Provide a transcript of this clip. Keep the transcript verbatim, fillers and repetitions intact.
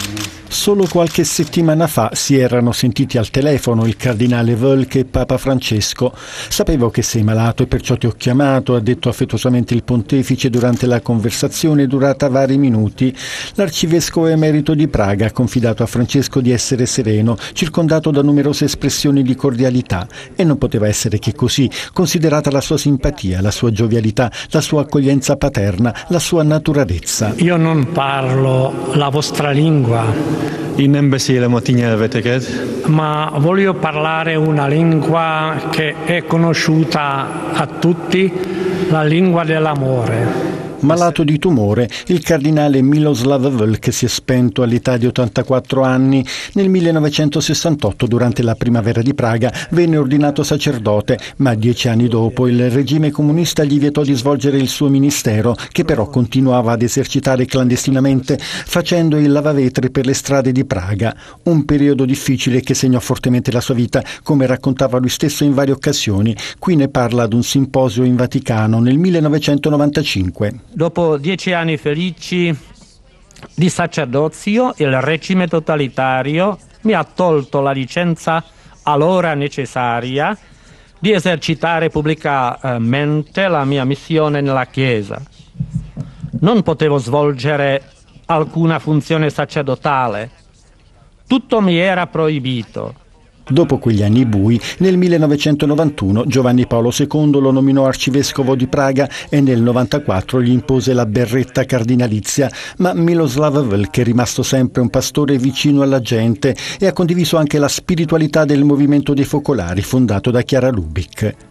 Solo qualche settimana fa si erano sentiti al telefono il cardinale Wölke e Papa Francesco. «Sapevo che sei malato e perciò ti ho chiamato», ha detto affettuosamente il pontefice durante la conversazione durata vari minuti. L'arcivescovo emerito di Praga ha confidato a Francesco di essere sereno, circondato da numerose espressioni di cordialità, e non poteva essere che così, considerata la sua simpatia, la sua giovialità, la sua accoglienza paterna, la sua naturalezza. Io non parlo la vostra lingua, Én nem beszélem a ti nyelveteket, ma voglio parlare una lingua che è conosciuta a tutti, la lingua dell'amore. Malato di tumore, il cardinale Miloslav Wölke si è spento all'età di ottantaquattro anni. Nel millenovecentosessantotto, durante la primavera di Praga, venne ordinato sacerdote, ma dieci anni dopo il regime comunista gli vietò di svolgere il suo ministero, che però continuava ad esercitare clandestinamente, facendo il lavavetri per le strade di Praga. Un periodo difficile che segnò fortemente la sua vita, come raccontava lui stesso in varie occasioni. Qui ne parla ad un simposio in Vaticano nel millenovecentonovantacinque. Dopo dieci anni felici di sacerdozio, il regime totalitario mi ha tolto la licenza allora necessaria di esercitare pubblicamente la mia missione nella Chiesa. Non potevo svolgere alcuna funzione sacerdotale, tutto mi era proibito. Dopo quegli anni bui, nel millenovecentonovantuno Giovanni Paolo secondo lo nominò arcivescovo di Praga e nel novantaquattro gli impose la berretta cardinalizia, ma Miloslav Wölke è rimasto sempre un pastore vicino alla gente e ha condiviso anche la spiritualità del movimento dei focolari fondato da Chiara Lubich.